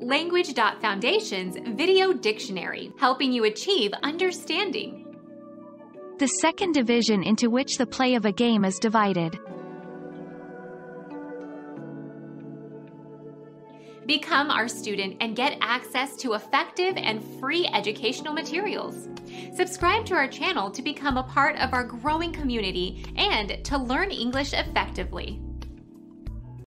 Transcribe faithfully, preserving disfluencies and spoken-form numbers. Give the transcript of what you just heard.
Language dot Foundation's Video Dictionary, helping you achieve understanding. The second division into which the play of a game is divided. Become our student and get access to effective and free educational materials. Subscribe to our channel to become a part of our growing community and to learn English effectively.